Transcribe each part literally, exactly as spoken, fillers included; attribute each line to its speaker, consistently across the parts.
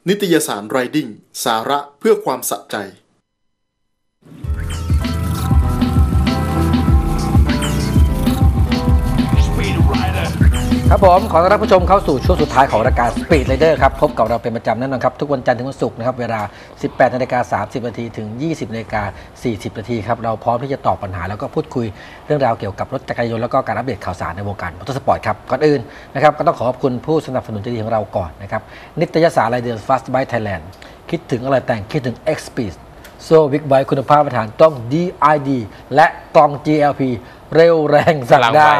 Speaker 1: นิตยสารไรดิ้งสาระเพื่อความสะใจ
Speaker 2: ครับผมขอต้อนรับผู้ชมเข้าสู่ช่วงสุดท้ายของรายการ Speed Rider ครับพบกับเราเป็นประจำแน่นอนครับทุกวันจันทร์ถึงวันศุกร์นะครับเวลา สิบแปดนาฬิกาสามสิบนาทีถึง ยี่สิบนาฬิกาสี่สิบนาทีครับเราพร้อมที่จะตอบปัญหาแล้วก็พูดคุยเรื่องราวเกี่ยวกับรถจักรยานยนต์แล้วก็การอัปเดตข่าวสารในวงการมอเตอร์สปอร์ตครับก่อนอื่นนะครับก็ต้องขอขอบคุณผู้สนับสนุนใจดีของเราก่อนนะครับนิตยสารรายเดือน Fast Bike Thailand คิดถึงอะไรแต่งคิดถึง X-Speed โซ่บิ๊กไบค์คุณภาพมาตรฐานต้อง ดี ไอ ดี และกล่อง จี แอล พี เร็วแรงสั่งได้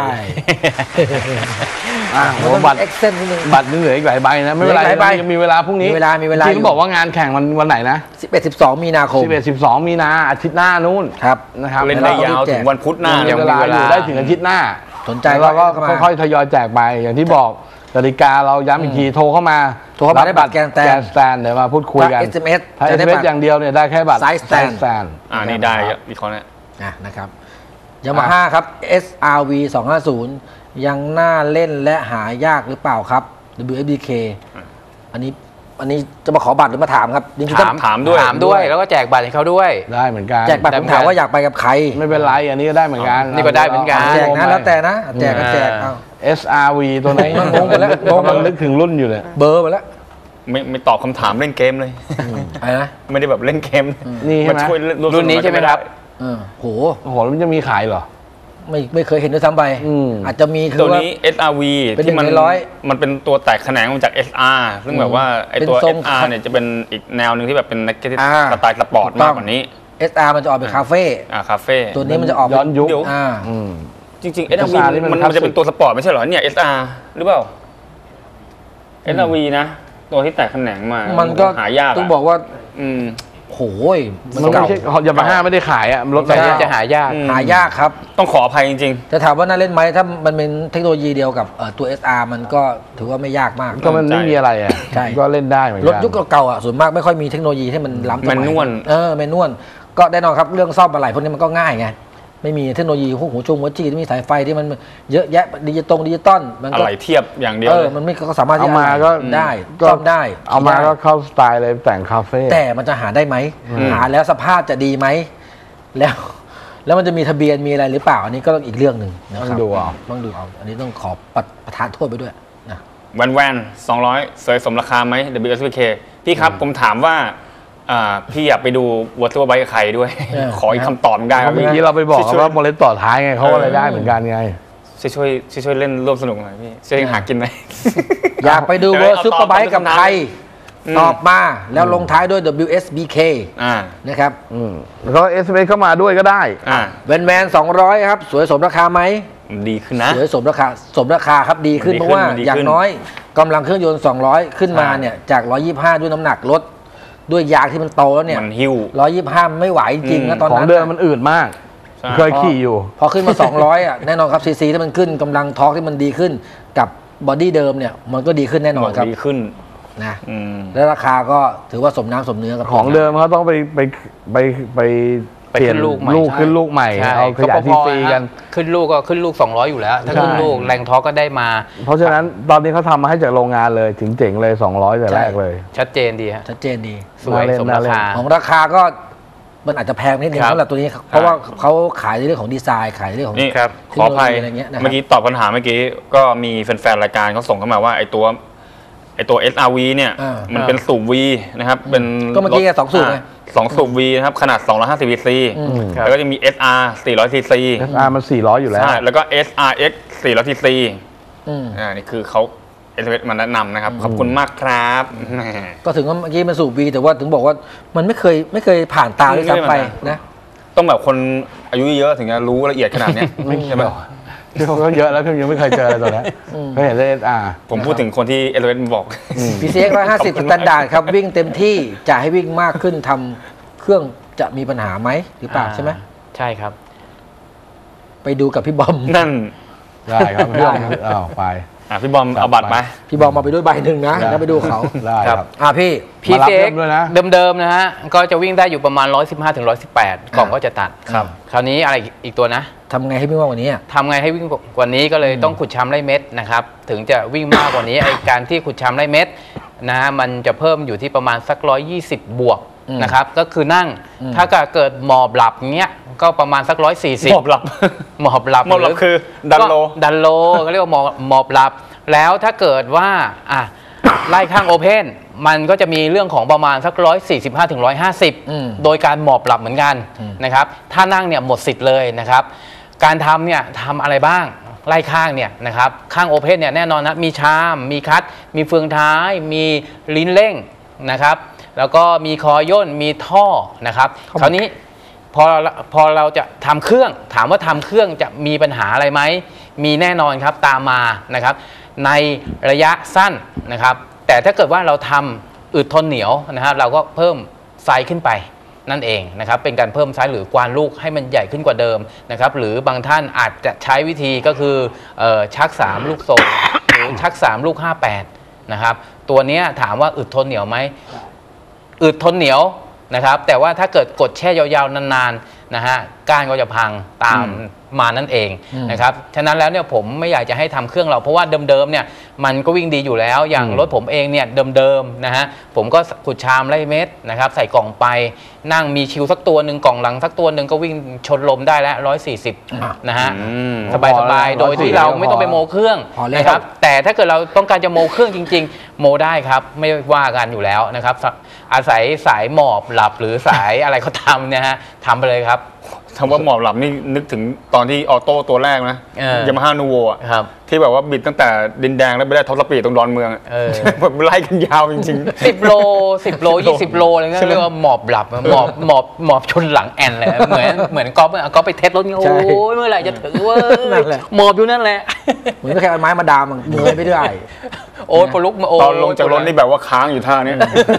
Speaker 3: บัตรเอ็กเซนบัตรเหลืออีกหลายใบนะไม่เป็นไรยังมีเวลาพรุ่งนี้
Speaker 2: มีเวลามีเวลา
Speaker 3: ที่บอกว่างานแข่งวันวันไหนนะ
Speaker 2: สิบเอ็ด สิบสองมีนาคม
Speaker 3: สิบเอ็ด สิบสองมีนาอาทิตย์หน้านู่น
Speaker 2: ครับ
Speaker 3: นะครับ
Speaker 4: เล่นได้ยาวถึงวันพุธหน้า
Speaker 3: ยังมีเวลาอยู่ได้ถึงอาทิตย์หน้า
Speaker 2: สนใจ
Speaker 3: เราก็ค่อยๆทยอยแจกไปอย่างที่บอกกติกาเราย้ำอีกทีโทรเข้ามา
Speaker 2: โทรเข้ามาได้บัตรแกนสแตน
Speaker 3: เดี๋ยวมาพูดคุยกัน
Speaker 2: เอส เอ็ม เอส
Speaker 3: ถ้า เอส เอ็ม เอส อย่างเดียวเนี่ยได้แค่บัตร
Speaker 2: ไซส์สแตน
Speaker 4: อ่านี่ได้อีกคนนะ
Speaker 2: นะครับยามาฮ่าครับ เอส อาร์ วี สองห้าศูนย์ยังน่าเล่นและหายากหรือเปล่าครับ ดับเบิลยู เอฟ ดี เค อันนี้อันนี้จะมาขอบัตรหรือมาถามครับ
Speaker 4: ถามถามด้วย
Speaker 5: ถามด้วยแล้วก็แจกบัตรให้เขาด้วย
Speaker 3: ได้เหมือนกัน
Speaker 2: แจกบัตรผมถามว่าอยากไปกับใคร
Speaker 3: ไม่เป็นไรอันนี้ก็ได้เหมือนกัน
Speaker 5: นี่ก็ได้เหมือนกัน
Speaker 2: แจกนะแล้วแต่นะแจกกันแจกเอา
Speaker 3: เอส อาร์ วี ตัวไหน
Speaker 2: งงไปแล้วงง
Speaker 3: มันนึกถึงรุ่นอยู่เลย
Speaker 2: เบอร์ไปแล้ว
Speaker 4: ไม่ไม่ตอบคำถามเล่นเกมเลย
Speaker 2: อะไรนะ
Speaker 4: ไม่ได้แบบเล่นเกม
Speaker 3: นี่
Speaker 4: มาช่วย
Speaker 5: รุ่นนี้ใช่ไหมครับ
Speaker 2: โห
Speaker 3: โหมันจะมีขายเหรอ
Speaker 2: ไม่ไม่เคยเห็นด้วยซ้ำไปอาจจะมี
Speaker 4: ตัวนี้ เอส อาร์ วี ที่มันมันเป็นตัวแตกแขนงมาจาก เอส อาร์ ซึ่งแบบว่าไอตัว เอส อาร์ เนี่ยจะเป็นอีกแนวหนึ่งที่แบบเป็นนักกีฬาสไตล์สปอร์ตมากกว่านี้
Speaker 2: เอส อาร์ มันจะออกเป็นคาเฟ่
Speaker 4: อ่าคาเฟ่
Speaker 2: ตัวนี้มันจะออก
Speaker 3: ย้อนยุค
Speaker 2: อ่า
Speaker 4: จริงๆ เอส อาร์ วี มันมันจะเป็นตัวสปอร์ตไม่ใช่เหรอเนี่ย เอส อาร์ หรือเปล่า เอส อาร์ วี นะตัวที่แตกแขนงมา
Speaker 2: มันก็
Speaker 4: หายาก
Speaker 2: ต้องบอกว่า
Speaker 4: อืม
Speaker 2: โอ้ย
Speaker 3: มันไม่ใช่ยามาฮ่าไม่ได้ขายอ่ะรถไฟ
Speaker 5: จะหายาก
Speaker 2: หายากครับ
Speaker 4: ต้องขออภัยจริง
Speaker 2: ๆแต่ถามว่าน่าเล่นไหมถ้ามันเป็นเทคโนโลยีเดียวกับตัว เอส อาร์ มันก็ถือว่าไม่ยากมาก
Speaker 3: ก็มันไม่มีอะไรอ่ะก็เล่นได้เหมือนกัน
Speaker 2: รถยุคเก่าๆอ่ะส่วนมากไม่ค่อยมีเทคโนโลยีที่มันล้ำสมัย
Speaker 4: มันนวล
Speaker 2: เออมันนวลก็แน่นอนครับเรื่องซ่อมอะไรพวกนี้มันก็ง่ายไงไม่มีเทคโนโลยีหูชงหัวจีที่มีสายไฟที่มันเยอะแยะดิจิตอลดิจิตอลมัน
Speaker 4: ก็อะไรเทียบอย่างเดียว
Speaker 2: เออมันไม่ก็สามารถ
Speaker 3: เอามาก็
Speaker 2: ได้ซ่อมได้
Speaker 3: เอามาก็เข้าสไตล์เลยแต่งคาเฟ่
Speaker 2: แต่มันจะหาได้ไหมหาแล้วสภาพจะดีไหมแล้วแล้วมันจะมีทะเบียนมีอะไรหรือเปล่าอันนี้ก็ต้องอีกเรื่องหนึ่งนะครับ
Speaker 3: ต้องดูเอา
Speaker 2: ต้องดูเอาอันนี้ต้องขอประทานโทษไปด้วยนะ
Speaker 4: แวนแวนสองร้อยสวยสมราคาไหม ดับเบิลยู เอส พี เค พี่ครับผมถามว่าพี่อยากไปดูวัตถุไบค์กับใครด้วยขออีกคำตอบได้
Speaker 3: เมื่อกี้เราไปบอกว่าโมเลสต่อท้ายไงเขาอะไรได้เหมือนกันไง
Speaker 4: ช่วยช่วยช่วยเล่นร่วมสนุกหน่อยพี่ช่วยหากินหน่อย
Speaker 2: อยากไปดูเวอร์ซุปเปอร์ไบค์กับใครตอบมาแล้วลงท้ายด้วย ดับเบิลยู เอส บี เค นะครับ
Speaker 3: แล้วก็ เอส เอ็ม เอส เข้ามาด้วยก็ได้
Speaker 2: แวนแวนสองร้อยครับสวยสมราคาไหม
Speaker 4: ดีขึ้นนะ
Speaker 2: สวยสมราคาสมราคาครับดีขึ้นเพราะว่าอย่างน้อยกำลังเครื่องยนต์สองร้อยขึ้นมาเนี่ยจากหนึ่งร้อยยี่สิบห้าด้วยน้ำหนักรถด้วยยางที่มันโตแล้วเนี่ย
Speaker 4: มันหิ้ว
Speaker 2: หนึ่งร้อยยี่สิบห้าไม่ไหวจริงนะตอนนั้น
Speaker 3: ของเดิมมันอืดมากเคยขี่อยู่
Speaker 2: พอขึ้นมาสองร้อยอ่ะแน่นอนครับซีซีที่มันขึ้นกำลังทอร์กที่มันดีขึ้นกับบอดี้เดิมเนี่ยมันก็ดีขึ้นแน่นอนครับ
Speaker 4: ดีขึ้น
Speaker 2: นะและราคาก็ถือว่าสมน้ำสมเนื้อกับ
Speaker 3: ของเดิมเขาต้องไปไปไปไปเปลี่ยนลูกลูกขึ้นลูกใหม่เอาขยายซีซีกัน
Speaker 5: ขึ้นลูกก็ขึ้นลูกสองร้อยอยู่แล้วถ้าขึ้นลูกแรงทอร์กก็ได้มา
Speaker 3: เพราะฉะนั้นตอนนี้เขาทำมาให้จากโรงงานเลยถึงเจ๋งเลยสองร้อยแต่แรกเลย
Speaker 5: ชัดเจนดีฮะ
Speaker 2: ชัดเจนดี
Speaker 5: สวยสมราคา
Speaker 2: ของราคาก็มันอาจจะแพงนิดนึงสำหรับตัวนี้เพราะว่าเขาขายในเรื่องของดีไซน์ขายในเรื่องของ
Speaker 4: นี่ครับขออภัยเมื่อกี้ตอบปัญหาเมื่อกี้ก็มีแฟนๆรายการเขาส่งเข้ามาว่าไอ้ตัวไอ้ตัว เอส อาร์ วี เนี่ยมันเป็นสูบ V นะครับเป็น
Speaker 2: ก็เมื่อกี้สองสูบไง
Speaker 4: สองสูบ V นะครับขนาดสองร้อยห้าสิบซีซีแล้วก็จะมี เอส อาร์ สี่ร้อยซีซี
Speaker 3: เอส อาร์ มันสี่ร้อยอยู่แล้ว
Speaker 4: ใช่แล้วก็ เอส อาร์ เอ็กซ์ สี่ร้อยซีซีอ่านี่คือเขา เอส เอ็ม เอส มาแนะนำนะครับขอบคุณมากครับ
Speaker 2: ก็ถึงว่าเมื่อกี้มันสูบ V แต่ว่าถึงบอกว่ามันไม่เคยไม่เคยผ่านตาเลยซ้ำไปนะ
Speaker 4: ต้องแบบคนอายุเยอะถึงจะรู้ละเอียดขนาดนี้ใช่ไหม
Speaker 3: พี่เขาก็เยอะแล้วพี่ยังไม่เคยเจออะไรตัวนี้ไม่เห็นเลย เอส อาร์
Speaker 4: ผมพูดถึงคนที่ เอส เอ็ม เอส บอก
Speaker 2: พี ซี เอ็กซ์ หนึ่งร้อยห้าสิบ สแตนดาร์ดครับวิ่งเต็มที่จะให้วิ่งมากขึ้นทำเครื่องจะมีปัญหาไหมหรือเปล่าใช่ไหม
Speaker 5: ใช่ครับ
Speaker 2: ไปดูกับพี่บอม
Speaker 4: นั่น
Speaker 3: ได้ครับพี่บอมอ้าวไป
Speaker 4: พี่บอมเอาบัตรไป
Speaker 2: พี่บอมมาไปด้วยใบหนึ่งนะแล้วไปดูเขา
Speaker 3: ได้ครับ
Speaker 2: อ่าพี่
Speaker 5: พีเซ็กเดิมๆนะฮะก็จะวิ่งได้อยู่ประมาณหนึ่งร้อยสิบห้าถึงหนึ่งร้อยสิบแปดกล่องก็จะตัด
Speaker 2: ครับ
Speaker 5: คราวนี้อะไรอีกตัวนะ
Speaker 2: ทำไงให้วิ่งมากกว่านี้
Speaker 5: ทำไงให้วิ่งกว่านี้ก็เลยต้องขุดชำไร่เม็ดนะครับถึงจะวิ่งมากกว่านี้ไอการที่ขุดชำไร่เม็ดนะฮะมันจะเพิ่มอยู่ที่ประมาณสักร้อยยี่สิบบวกนะครับก็คือนั่งถ้าเกิดหมอบหลับเงี้ยก็ประมาณสักร้อยสี่สิบ
Speaker 4: หมอบหลับ
Speaker 5: หมอบหลับ
Speaker 4: หมอบหลับคือดันโล
Speaker 5: ดันโลก็เรียกว่าหมอบหมอบหลับแล้วถ้าเกิดว่าอ่ะไล่ข้างโอเพนมันก็จะมีเรื่องของประมาณสักร้อยสี่สิบห้าถึงร้อยห้าสิบโดยการหมอบหลับเหมือนกันนะครับถ้านั่งเนี่ยหมดสิทธิ์เลยนะครับการทำเนี่ยทำอะไรบ้างไล่ข้างเนี่ยนะครับข้างโอเพนเนี่ยแน่นอนนะมีชามมีคัตมีเฟืองท้ายมีลิ้นเร่งนะครับแล้วก็มีคอย่นมีท่อนะครับคราวนี้พอพอเราจะทำเครื่องถามว่าทำเครื่องจะมีปัญหาอะไรไหมมีแน่นอนครับตามมานะครับในระยะสั้นนะครับแต่ถ้าเกิดว่าเราทำอึดทนเหนียวนะครับเราก็เพิ่มไซส์ขึ้นไปนั่นเองนะครับเป็นการเพิ่มไซส์หรือกวานลูกให้มันใหญ่ขึ้นกว่าเดิมนะครับหรือบางท่านอาจจะใช้วิธีก็คือเอ่อชักสามลูกทรงหรือชักสามลูกห้าแปดนะครับตัวนี้ถามว่าอึดทนเหนียวไหมอึดทนเหนียวนะครับแต่ว่าถ้าเกิดกดแช่ยาวๆนานๆนะฮะก้านก็จะพังตามมานั่นเองนะครับฉะนั้นแล้วเนี่ยผมไม่อยากจะให้ทำเครื่องเราเพราะว่าเดิมๆเนี่ยมันก็วิ่งดีอยู่แล้วอย่างรถผมเองเนี่ยเดิมๆนะฮะผมก็ขุดชามไล่เม็ดนะครับใส่กล่องไปนั่งมีชิวสักตัวหนึ่งกล่องหลังสักตัวหนึ่งก็วิ่งชนลมได้แล้วร้อยสี่สิบนะฮะสบายๆโดยที่เราไม่ต้องไปโมเครื่องนะครับแต่ถ้าเกิดเราต้องการจะโมเครื่องจริงๆโมได้ครับไม่ว่ากันอยู่แล้วนะครับอาศัยสายหมอบหลับหรือสายอะไรก็ทำเนี่ยฮะทำไปเลยครับ
Speaker 4: คำว่าหมอบหลับนี่นึกถึงตอนที่ออโต้ตัวแรกนะยามาฮ่านูโวอ่ะที่แบบว่าบิดตั้งแต่ดินแดงแล้วไปได้ท็อปสปีดตรงดอนเมืองแบบไล่กันยาวจริงๆ
Speaker 5: สิบโลสิบโลยี่สิบโลอะไรเงี้ยเรียกว่าหมอบหลับหมอบหมอบหมอบชนหลังแอนเลยเหมือนเหมือนก๊อฟก๊อฟไปเทสรถนี่โอ้ยเมื่อไหร่จะถึงเว้ยหมอบอยู่นั่นแหละ
Speaker 2: เหมือนแค่เอาไม้มาดามมันเงยไปด้วย
Speaker 5: โอ้ยพอลุกมาโอ้
Speaker 4: ตอนลงจากรถนี่แบบว่าค้างอยู่ท่านี้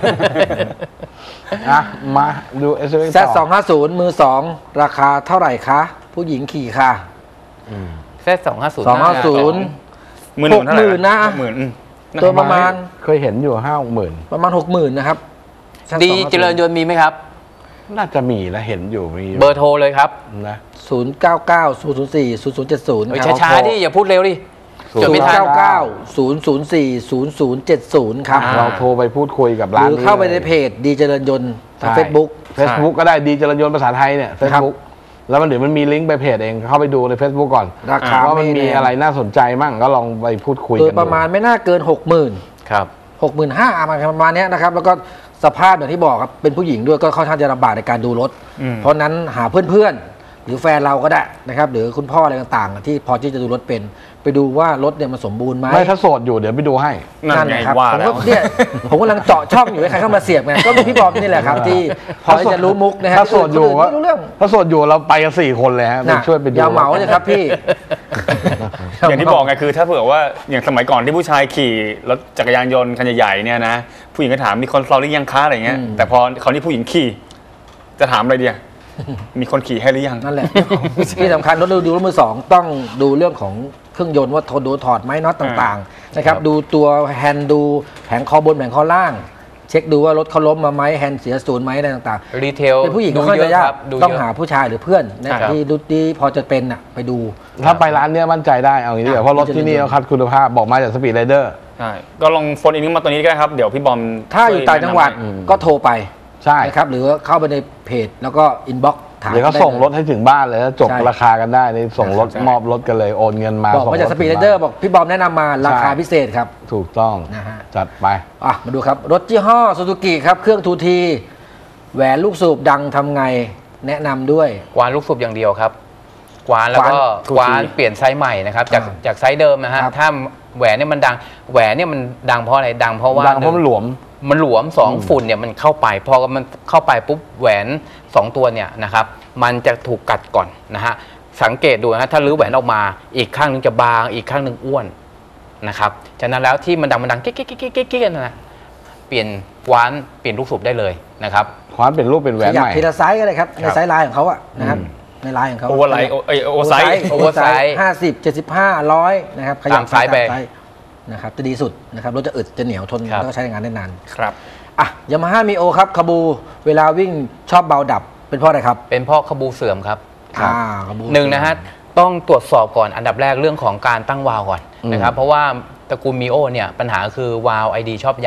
Speaker 3: อ่ะมาดู เอส ยู วี
Speaker 2: แซดสองห้าศูนย์มือสองราคาเท่าไหร่คะผู้หญิงขี่ค่ะ
Speaker 5: แซดสองห้าศูนย์
Speaker 2: สองห้าศูนย์หกหมื่นนะตัวประมาณ
Speaker 3: เคยเห็นอยู่ห้าหกหมื่น
Speaker 2: ประมาณหกหมื่นนะครับ
Speaker 5: ดีเจริญยนต์มีไหมครับ
Speaker 3: น่าจะมีนะเห็นอยู่มี
Speaker 5: เบอร์โทรเลยครับ
Speaker 3: นะ
Speaker 2: ศูนย์เก้าเก้าศูนย์ศูนย์สี่ศูนย์ศูนย์เจ็ดศูนย์
Speaker 5: ช้าๆดิอย่าพูดเร็วดิ
Speaker 2: ศูนย์เก้าเก้าศูนย์ศูนย์สี่ศูนย์ศูนย์เจ็ดศูนย์ครับ
Speaker 3: เราโทรไปพูดคุยกับร้าน
Speaker 2: หรือเข้าไปในเพจดีเจริญยนต์ทางเฟซบุ๊ก
Speaker 3: เฟซบุ๊กก็ได้ดีเจริญยนต์ภาษาไทยเนี่ยเฟซบุ๊กแล้วมันเดี๋ยวมันมีลิงก์ไปเพจเองเข้าไปดูใน Facebook ก่อน
Speaker 2: ราคา
Speaker 3: ว่ามันมีอะไรน่าสนใจมั่งก็ลองไปพูดคุยกัน
Speaker 2: ประมาณไม่น่าเกินหกหมื่น
Speaker 5: ครับ
Speaker 2: หกหมื่นห้าประมาณนี้นะครับแล้วก็สภาพอย่างที่บอกครับเป็นผู้หญิงด้วยก็ค่อนข้างจะลำบากในการดูรถเพราะนั้นหาเพื่อนๆหรือแฟนเราก็ได้นะครับหรือคุณพ่ออะไรต่างๆที่พอที่จะดูรถเป็นไปดูว่ารถเนี่ยมันสมบูรณ์ไหม
Speaker 3: ไม่ถ้าโสดอยู่เดี๋ยวไปดูให้
Speaker 2: นั่นแหละครับผมก็เนี่ยผมกำลังเจาะช่องอยู่ให้ใครเข้ามาเสียบไงก็มีพี่บอมนี่แหละครับที่พอจะรู้มุกนะฮะ
Speaker 3: ถ้าโสดอยู่ก็ถ้าโสดอยู่เราไปกันสี่คนเลยฮะช่วยไปดู
Speaker 2: ยาวเหมาเลยครับพี่
Speaker 4: อย่างที่บอกไงคือถ้าเผื่อว่าอย่างสมัยก่อนที่ผู้ชายขี่รถจักรยานยนต์คันใหญ่ๆเนี่ยนะผู้หญิงก็ถามมีคนซ้อนหรือยังคะอะไรเงี้ยแต่พอคราวนี้ผู้หญิงขี่จะถามอะไรดีมีคนขี่ให้หรือยัง
Speaker 2: นั่นแหละที่สำคัญรถดูรถมือสองต้องดูเรื่องของเครื่องยนต์ว่าทนดูถอดไหมน็อตต่างๆนะครับดูตัวแฮนด์ดูแผงคอบนแผงคอล่างเช็คดูว่ารถเขาล้มมาไหมแฮนด์เสียศูนย์ไหมอะไรต่าง
Speaker 5: ๆรีเทล
Speaker 2: เป็นผู้หญิงก็ค่อนข้างยากต้องหาผู้ชายหรือเพื่อนนะที่รุ่นที่พอจะเป็นอ่ะไปดู
Speaker 3: ถ้าไปร้านเนี้ยมั่นใจได้เอางี้ดีกว่าเพราะรถที่นี่เขาคัดคุณภาพบอกมาจากสปีดไรเดอร์
Speaker 4: ใช่ก็ลองโฟนอินมาตัวนี้ก็ได้ครับเดี๋ยวพี่บอม
Speaker 2: ถ้าอยู่ต่างจังหวัดก็โทรไปใช่ครับหรือเข้าไปในเพจแล้วก็อินบ็อกซ์
Speaker 3: เดี๋ยวเขาส่งรถให้ถึงบ้านเลยแล้วจบราคากันได้นี่ส่งรถมอบรถกันเลยโอนเงินมา
Speaker 2: บอกมาจากสปีดไรเดอร์บอกพี่บอมแนะนำมาราคาพิเศษครับ
Speaker 3: ถูกต้อง
Speaker 2: นะฮะ
Speaker 3: จัดไป
Speaker 2: อ่ะมาดูครับรถยี่ห้อซูซูกิครับเครื่องทูทีแหวนลูกสูบดังทำไงแนะนำด้วย
Speaker 5: กวานลูกสูบอย่างเดียวครับกวานแล้วก็กวานเปลี่ยนไซส์ใหม่นะครับจากจากไซส์เดิมนะฮะถ้าแหวนเนี่ยมันดังแหวนเนี่ยมันดังเพราะอะไรดังเพราะว่า
Speaker 3: ดังเพราะมันหลวม
Speaker 5: มันหลวมสองฝุ่นเนี่ยมันเข้าไปพอมันเข้าไปปุ๊บแหวนสองตัวเนี่ยนะครับมันจะถูกกัดก่อนนะฮะสังเกตดูนะถ้าลื้อแหวนออกมาอีกข้างนึงจะบางอีกข้างนึงอ้วนนะครับฉะนั้นแล้วที่มันดังมันดังกิ๊กกิ๊กกิ๊กกิ๊กกิ๊กนะเปลี่ยนกวานเปลี่ยนลูกสูบได้เลยนะครับ
Speaker 3: กวานเป็นรูปเป็นแหวนใหม่
Speaker 2: ทีละไซส์ก็ได้ครับในไซส์ลายของเขาอะนะครับในลายของเขา
Speaker 4: โอเวอร์ไลท์โอเวอร์ไซส์
Speaker 5: โอเวอร์ไซส์
Speaker 2: ห้าสิบเจ็ดสิบห้าร้อยนะครับ
Speaker 5: ขยับไซส์ไป
Speaker 2: นะครับจะดีสุดนะครับรถจะอึดจะเหนียวทนแล้วก็ใช้งานได้นาน
Speaker 4: ครับ
Speaker 2: อ่ะยามาฮ่ามีโอครับคาบูเวลาวิ่งชอบเบาดับเป็นเพราะอะไรครับ
Speaker 5: เป็นเพราะคาบูเสื่อมครับ
Speaker 2: อ่า
Speaker 5: หนึ่งนะฮะต้องตรวจสอบก่อนอันดับแรกเรื่องของการตั้งวาล์วก่อนนะครับเพราะว่าตระกูลมีโอเนี่ยปัญหาคือวาล์วไอดีชอบยัน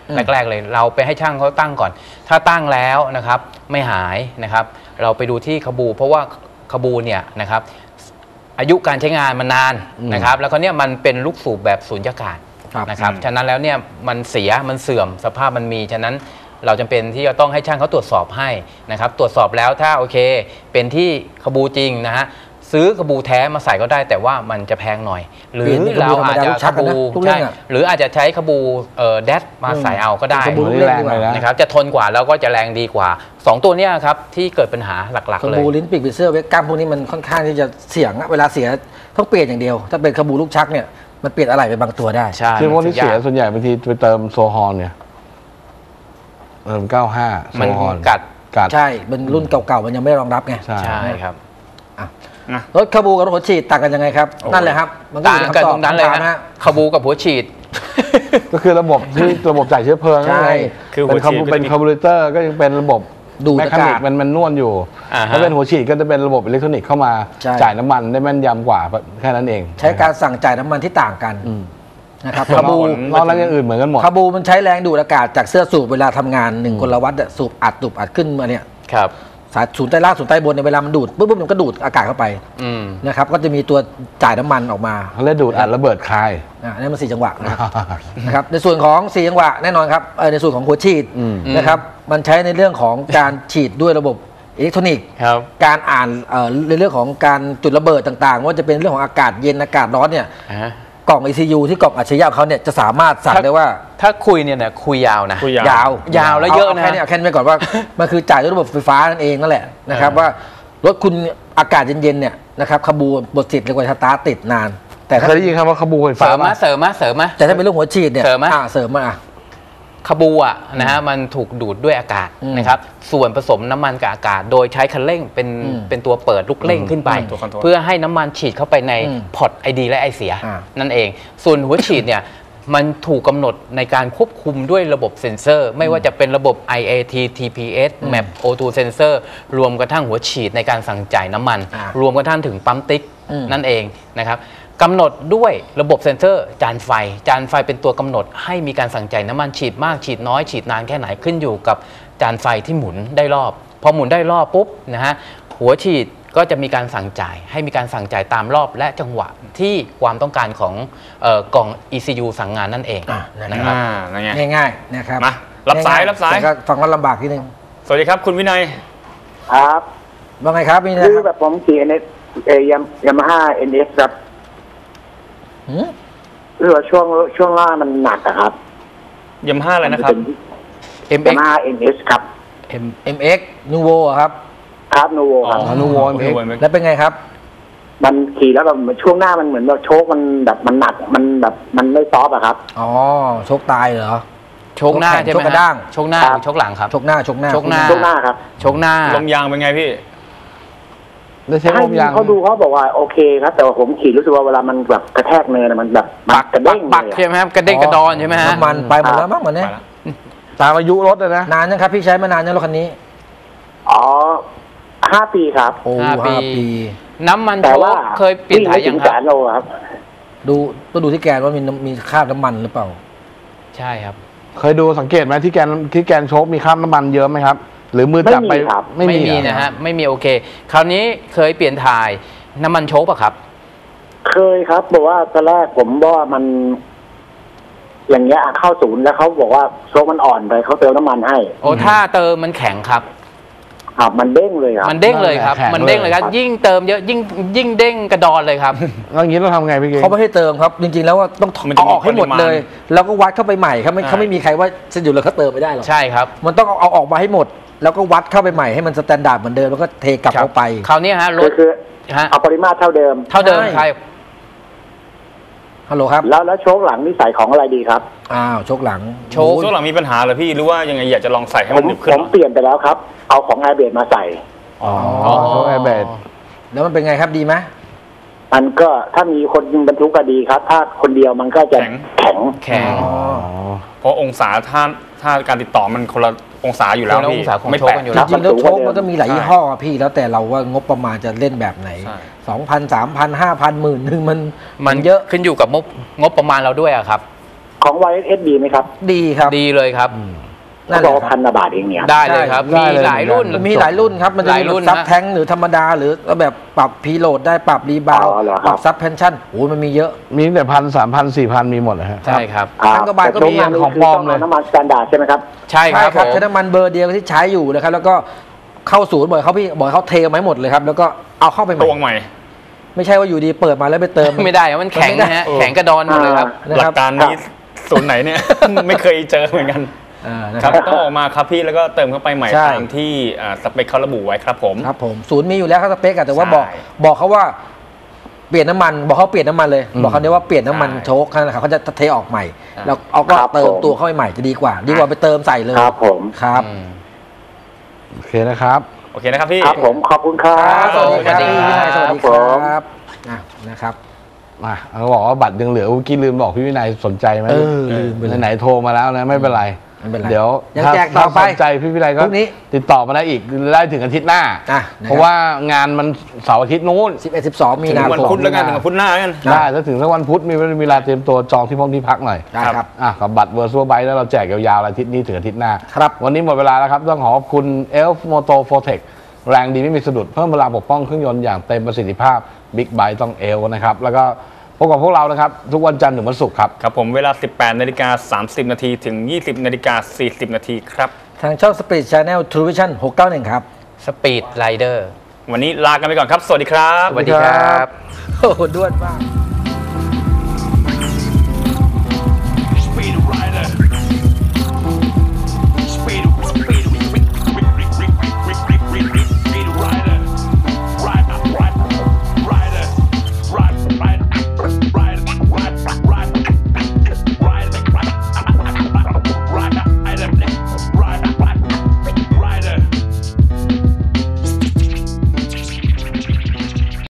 Speaker 5: แรกๆเลยเราไปให้ช่างเขาตั้งก่อน ถ้าตั้งแล้วนะครับไม่หายนะครับเราไปดูที่ขบูเพราะว่าขบูเนี่ยนะครับอายุการใช้งานมันนานนะครับแล้วก็เนี่ยมันเป็นลูกสูบแบบสูญญากาศนะครับฉะนั้นแล้วเนี่ยมันเสียมันเสื่อมสภาพมันมีฉะนั้นเราจำเป็นที่จะต้องให้ช่างเขาตรวจสอบให้นะครับตรวจสอบแล้วถ้าโอเคเป็นที่ขบูจริงนะฮะซื้อขบูแท้มาใส่ก็ได้แต่ว่ามันจะแพงหน่อยหรือเราอาจจะขบูใช่หรืออาจจะใช้ขบูแดดมาใส่เอาก็ได้นะครับจะทนกว่าแล้วก็จะแรงดีกว่าสองตัวเนี้ยครับที่เกิดปัญหาหลักๆเลย
Speaker 2: ขบูลิ้นปีกปีเสื้อเวกกัมพวกนี้มันค่อนข้างที่จะเสี่ยงเวลาเสียต้องเปลี่ยนอย่างเดียวถ้าเป็นขบูลูกชักเนี่ยมันเปลี่ยนอะไรไปบางตัวได้
Speaker 3: ใช่ซึ่งพวกที่เสียส่วนใหญ่บางทีไปเติมโซฮอลเนี่ยเติมเก้าห้าโซฮอล
Speaker 5: กัด
Speaker 3: กัด
Speaker 2: ใช่เป็นรุ่นเก่าๆมันยังไม่รองรับไง
Speaker 5: ใช่ครับ
Speaker 2: รถขบูกับรถหัวฉีดต่างกันยังไงครับนั่นแหละครับ
Speaker 5: มันต่างกันตรงนั้นเลยนะขบูกับหัวฉีด
Speaker 3: ก็คือระบบที่ระบบจ่ายเชื้อเพลิงใช่คือเป็นเป็นคาร์บูเรเตอร์ก็ยังเป็นระบบ
Speaker 2: ดูด
Speaker 3: อากาศมันมันนวลอยู่ถ้าเป็นหัวฉีดก็จะเป็นระบบอิเล็กทรอนิกส์เข้ามาจ่ายน้ำมันได้แม่นยำกว่าแค่นั้นเอง
Speaker 2: ใช้การสั่งจ่ายน้ำมันที่ต่างกันนะครับขบู
Speaker 3: นอกนั้นอย่างอื่นเหมือนกันหมด
Speaker 2: ขบูมันใช้แรงดูดอากาศจากเสื้อสูบเวลาทำงานหนึ่งกลวัตต์สูบอัดสูบอัดขึ้นมาเนี่ย
Speaker 5: ครับ
Speaker 2: สายศูนย์ใต้ล่างศูนย์ใต้บนในเวลามันดูดปุ๊บปุ๊บมันก็ดูดอากาศเข้าไปนะครับก็จะมีตัวจ่ายน้ำมันออกมา
Speaker 3: เขาเรียกดูดอัดระเบิดคาย
Speaker 2: อ่านี่มันสี่จังหวะนะครับในส่วนของสี่จังหวะแน่นอนครับในส่วนของหัวฉีดนะครับมันใช้ในเรื่องของการฉีดด้วยระบบอิเล็กทรอนิกส์การอ่านในเรื่องของการจุดระเบิดต่างๆว่าจะเป็นเรื่องของอากาศเย็นอากาศร้อนเนี่ยกล่อง อี ซี ยู ที่กล่องอัจฉริยะเขาเนี่ยจะสามารถสั่งได้ว่า
Speaker 5: ถ้าคุยเนี่ยนะคุยยาวนะ
Speaker 2: ยาวย
Speaker 5: าวแล้วเยอะนะ
Speaker 2: แค่นี้แค่นี้ไปก่อนว่ามันคือจ่ายด้วยระบบไฟฟ้านั่นเองนั่นแหละนะครับว่ารถคุณอากาศเย็นๆเนี่ยนะครับขบูบทติดเรียกว่าสตาร์ทติดนาน
Speaker 3: แต่เคยได้ยินคำว่าขบูไฟฟ้า
Speaker 5: เสริมมาเสริมมาเสริมมา
Speaker 2: แต่ถ้าเป็นเรื่องหัวฉีดเนี่ย
Speaker 5: เสริมมา
Speaker 2: เสริมมา
Speaker 5: ขบูอ่ะนะฮะมันถูกดูดด้วยอากาศนะครับส่วนผสมน้ำมันกับอากาศโดยใช้คันเร่งเป็นเป็นตัวเปิดลูกเร่งขึ้นไปเพื่อให้น้ำมันฉีดเข้าไปในพอร์ตไอดีและไอเสียนั่นเองส่วนหัวฉีดเนี่ยมันถูกกำหนดในการควบคุมด้วยระบบเซ็นเซอร์ไม่ว่าจะเป็นระบบ ไอ เอ ที ที พี เอส แมป โอ ทู Sensor รวมกระทั่งหัวฉีดในการสั่งจ่ายน้ำมันรวมกระทั่งถึงปั๊มติ๊กนั่นเองนะครับกำหนดด้วยระบบเซ็นเซอร์จานไฟจานไฟเป็นตัวกำหนดให้มีการสั่งจ่ายน้ำมันฉีดมากฉีดน้อยฉีดนานแค่ไหนขึ้นอยู่กับจานไฟที่หมุนได้รอบพอหมุนได้รอบปุ๊บนะฮะหัวฉีดก็จะมีการสั่งจ่ายให้มีการสั่งจ่ายตามรอบและจังหวะที่ความต้องการของเอ่อกล่อง อี ซี ยู สั่งงานนั่นเอง
Speaker 2: นะครับง่ายๆนะครับ
Speaker 4: มารับสายรับสาย
Speaker 2: ก็ฟังว่าลำบากทีนึง
Speaker 4: สวัสดีครับคุณวินัย
Speaker 6: ครับ
Speaker 2: ว่าไงครับวินัย
Speaker 6: คือแบบผมขี่เอเอยัมยามาฮ่าเอ็นเอสครับหรือว่าช่วงช่วงล่างมันหนักอะครับ
Speaker 4: ยามาฮ่าอะไรนะครับ
Speaker 6: เอ็ม เอ็กซ์ ยามาฮ่า เอ็น เอส ครับ
Speaker 2: M เอ็ม เอ็กซ์ Nuvo ครับ
Speaker 6: ครับ Nuvo ครับ
Speaker 2: Nuvo แล้วเป็นไงครับ
Speaker 6: มันขี่แล้วแบบช่วงหน้ามันเหมือนแบบโชคมันแบบมันหนักมันแบบมันไม่ซอฟอะครับ
Speaker 2: อ๋อโชคตายเหรอ
Speaker 5: โชคหน้าใช่ไหมโชคกระด้างโชคหน้าหรือโชคหลังครับ
Speaker 2: โชคหน้าโชคหน้า
Speaker 5: โชคหน้า
Speaker 6: โชคหน้าครับ
Speaker 5: โชคหน้า
Speaker 4: ลมยางเป็นไงพี่
Speaker 3: ได้ใช้ลมยาง
Speaker 6: เขาดูเขาบอกว่าโอเคครับแต่ว่าผมขี่รู้สึกว่าเวลามันแบบกระแทกเนินมันแบบ
Speaker 5: ปักกระเด้งปักใช่ไหมครับกระเด้งกระดอนใช่ไหมฮะ
Speaker 2: น้ำมันไปหมดแล้วมั้งเหมือนนี้
Speaker 3: ตามอายุรถเลยนะ
Speaker 2: นานยังครับพี่ใช้มานานยังรถคันนี้
Speaker 6: อ๋อห้าปีครับ
Speaker 2: โอ้ห้าปี
Speaker 5: น้ำมันโชคเคยเปลี่ยนถ่ายยัง
Speaker 6: ครับ
Speaker 2: ดูต้องดูที่แกนว่ามีมีคราบน้ำมันหรือเปล่า
Speaker 5: ใช่ครับ
Speaker 3: เคยดูสังเกตไหมที่แกนที่แกนโชคมีคราบน้ำมันเยอะไหมครับหรือมือจับไป
Speaker 5: ไม่มีนะฮะไม่มีโอเคคราวนี้เคยเปลี่ยนถ่ายน้ำมันโชคป่ะครับ
Speaker 6: เคยครับบอกว่าตอนแรกผมว่ามันอย่างเงี้ยเข้าศูนย์แล้วเขาบอกว่าโชคมันอ่อนไปเขาเติมน้ำมันให้
Speaker 5: โอ้ถ้าเติมมันแข็งครับ
Speaker 6: ครับมันเด้งเลยครับ
Speaker 5: มันเด้งเลยครับมันเด้งเลยครับยิ่งเติมเยอะยิ่งยิ่งเด้งกระดอนเลยครับ
Speaker 3: แล้วอย่างนี้เราทำไงพี่เก๋
Speaker 2: เขาไม่ให้เติมครับจริงๆแล้วว่าต้องเอาออกให้หมดเลยแล้วก็วัดเข้าไปใหม่ครับเขาไม่มีใครว่าจะอยู่แล้วเขาเติมไม่ได้หรอก
Speaker 5: ใช่ครับ
Speaker 2: มันต้องเอาออกมาให้หมดแล้วก็วัดเข้าไปใหม่ให้มันสแตนดาร์ดเหมือนเดิมแล้วก็เทกลับเข้าไป
Speaker 5: คราวนี้ฮะรถ
Speaker 6: คือเอาปริมาตรเท่าเดิม
Speaker 5: เท่าเดิมใช่
Speaker 2: ฮัลโหลครับ
Speaker 6: แล้วแล้วโชคหลังนี่ใส่ของอะไรดีครับ
Speaker 2: อ้าวโชคหลัง
Speaker 4: โชคโชคหลังมีปัญหาเหรอพี่หรือว่ายังไงอยากจะลองใส่ให้มันหนึบขึ้น
Speaker 6: ผมเปลี่ยนไปแล้วครับเอาของไอเบดมาใส่
Speaker 2: อ๋อ
Speaker 3: โชคไอเบด
Speaker 2: แล้วมันเป็นไงครับดีไหม
Speaker 6: มันก็ถ้ามีคนบรรทุกก็ดีครับถ้าคนเดียวมันก็จะแข็ง
Speaker 5: แข็ง
Speaker 4: เพราะองศาถ้าถ้าการติดต่อมันคนละองศาอยู่แล้วพี่
Speaker 2: ไม่แปลกจริงๆแล้วโชคมันก็มีหลายยี่ห้อพี่แล้วแต่เราว่างบประมาณจะเล่นแบบไหนสองพันสามพันห้าพันหมื่นหนึ่งมัน
Speaker 5: มันเยอะขึ้นอยู่กับงบงบประมาณเราด้วยอะครับ
Speaker 6: ของ วาย เอส ดีไหมครับ
Speaker 2: ดีครับ
Speaker 5: ดีเลยครับ
Speaker 2: นั่
Speaker 6: เขา
Speaker 2: น
Speaker 6: บ
Speaker 2: แห
Speaker 6: อก
Speaker 2: ละ
Speaker 6: ว่าพันกว่าบาทเองเนี่ย
Speaker 5: ได้เลยครับ
Speaker 3: ได้
Speaker 5: มี
Speaker 3: เลย
Speaker 5: หลายรุ่น
Speaker 2: มันมีหลายรุ่นครับ มันจะ
Speaker 5: หลาย
Speaker 2: มี
Speaker 5: รุ่น
Speaker 2: ซับ
Speaker 5: นะ
Speaker 2: แทงหรือธรรมดาหรือแบบปรับพีโหลดได้ปรับรีบาว
Speaker 6: อ๋อเหรอครับ
Speaker 2: ปรับซับเพนชั่นโอ้ยมันมีเยอะ
Speaker 3: มีตั้งแต่พันสามพันสี่พันมีหมดเลยฮะ
Speaker 5: ใช่ครับ
Speaker 2: พันกว่าบาทก็มี
Speaker 6: แต่
Speaker 3: ของปลอมเลย
Speaker 6: น้ำมันสแตนดาร์ดใช่ไหมครับ
Speaker 5: ใช่ครับผม
Speaker 2: ใช้น้ำมันเบอร์เดียวที่ใช้อยู่นะครับแล้วก็เข้าศูนย์บ่อยเขาพี่บ่อยเขาเทมาให้หมดเลยครับแล้วก็เอาเข้าไปใหม่
Speaker 4: ตวงใหม่
Speaker 2: ไม่ใช่ว่าอยู่ดีเปิดมาแล้วไปเติม
Speaker 5: ไม่ได้มันแข็งนะฮะ
Speaker 4: เออ
Speaker 5: แข็งกระดอนหมดเลยครับ
Speaker 2: นะ
Speaker 4: ห
Speaker 2: ค
Speaker 4: ลั
Speaker 2: รับ
Speaker 4: กการนี้ศูนย์ไหนเนี่ย ไม่เคยเจอเหมือนกัน
Speaker 2: อ่านะ
Speaker 4: ค
Speaker 2: ค
Speaker 4: รั
Speaker 2: รั
Speaker 4: บบ ต้องออกมาครับพี่แล้วก็เติมเข้าไปใหม่
Speaker 2: ใช่
Speaker 4: ตามที่อ่าสเปคเขาระบุไว้ครับผม
Speaker 2: ครับผมศูนย์มีอยู่แล้วครับสเปคอะแต่ว่า
Speaker 4: ใช่
Speaker 2: บอกบอกเขาว่าเปลี่ยนน้ำมันบอกเขาเปลี่ยนน้ำมันเลย
Speaker 3: อืม
Speaker 2: บอกเขาเนี่ยว่าเปลี่ยนน้ำมัน
Speaker 4: ใช่
Speaker 2: โชคนั่นแหละครับเขาจะเทออกใหม่
Speaker 5: อ่า
Speaker 2: แล้วเอาก็
Speaker 6: ครับ
Speaker 2: เติม
Speaker 6: ผม
Speaker 2: ตัวเข้าไปใหม่จะดีกว่า ดีกว่าไปเติมใส่เลย
Speaker 6: ครับผม
Speaker 2: ครับ
Speaker 5: อืม
Speaker 3: โอเคนะครับ
Speaker 4: โอเคนะครับพี่
Speaker 6: ครับผมขอบคุณครั
Speaker 2: ครับ บสวัสดีครับ
Speaker 5: สวัสดี
Speaker 2: พี่
Speaker 5: ครับ
Speaker 2: วินัยสวัสดี
Speaker 6: ผม
Speaker 2: ครับอ่ะนะครับ
Speaker 3: มาเขาบอกว่าบัตรยังเหลือเมื่อกี้ลืมบอกพี่วินัยสนใจไหม
Speaker 2: เออลืมไปเลย
Speaker 3: ไหนๆโทรมาแล้วนะไม่เป็นไร
Speaker 2: ไม่เป็นไร
Speaker 3: เดี๋ยว
Speaker 2: ยัง
Speaker 3: ถ้า
Speaker 2: แจกต่อไป
Speaker 3: ถ้าสนใจพี่วินัยก็
Speaker 2: พรุ่งนี้
Speaker 3: ติดต่อมาได้อีกได้ถึงอาทิตย์หน้า
Speaker 2: อ่ะนะครับ
Speaker 3: เพราะว่างานมันเสาร์อาทิตย์นู้น
Speaker 2: สิบเอ็ดสิบสองมี
Speaker 4: ถึง
Speaker 2: นา
Speaker 4: วัน
Speaker 2: คม
Speaker 4: พุธแล้วกันถึงวันพุธหน้าแล้วกัน
Speaker 3: ได้ถ้าถึงสักวันพุธมีมีเวลาเตรียมตัวจองที่ห้องที่พักหน่อย
Speaker 2: ได้ครับ
Speaker 3: อ่ะกับบัตรเวอร์ซัวไบแล้วเราแจกยาวๆอาทิตย์นี้ถึงอาทิตย์หน้า
Speaker 2: ครับ
Speaker 3: วันนี้หมดเวลาแล้วครับ ต้องขอขอบคุณ Elf Moto Fortech แรงดีไม่มีสะดุด เพิ่มเวลาปกป้องเครื่องยนต์อย่างเต็มประสิทธิภาพ Big Bite ต้อง เอล นะครับ แล้วก็พบกับพวกเรานะครับ ทุกวันจันทร์ถึงวันศุกร์ครับ
Speaker 4: ครับผมเวลา สิบแปดนาฬิกาสามสิบนาทีถึง ยี่สิบนาฬิกาสี่สิบนาทีครับ
Speaker 2: ทางช่อง Speed Channel True Vision หกเก้าหนึ่งครับ
Speaker 5: สปีดไรเดอร์
Speaker 4: วันนี้ลากันไปก่อนครับ สวัสดีครับ
Speaker 5: สวัสดีครับ
Speaker 2: โอ้โหด้วนมาก